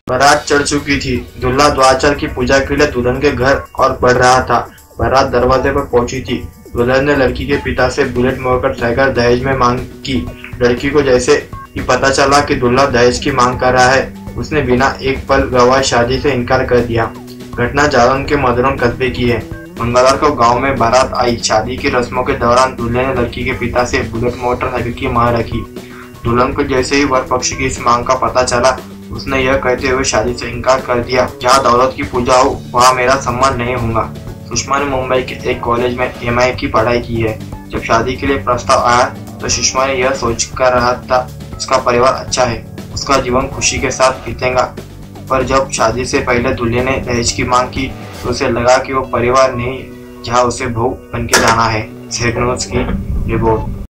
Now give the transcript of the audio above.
बारात चढ़ चुकी थी। दूल्हा द्वाचार की पूजा के लिए दुल्हन के घर और बढ़ रहा था। बारात दरवाजे पर पहुंची थी। दुल्हन ने लड़की के पिता से बुलेट मोटरसाइकिल दहेज में मांग की। लड़की को जैसे ही पता चला कि दूल्हा दहेज की मांग कर रहा है, उसने बिना एक पल गवाए शादी से इनकार कर दिया। घटना जालौन के मधुरम कस्बे की है। मंगलवार को गांव में बारात आई। शादी की रस्मों के दौरान दूल्हे ने लड़की के पिता से बुलेट मोटरसाइकिल की मांग रखी। दुल्हन को जैसे ही वर पक्ष की इस मांग का पता चला, उसने यह कहते हुए शादी से इनकार कर दिया, जहाँ दौलत की पूजा हो वहाँ मेरा सम्मान नहीं होगा। सुषमा ने मुंबई के एक कॉलेज में MA की पढ़ाई की है। जब शादी के लिए प्रस्ताव आया तो सुषमा ने यह सोच कर रहा था उसका परिवार अच्छा है, उसका जीवन खुशी के साथ बीतेगा। पर जब शादी से पहले दूल्हे ने दहेज की मांग की तो उसे लगा कि वो परिवार नहीं, जहाँ उसे बहू बन के जाना है। सेट न्यूज़ की रिपोर्ट।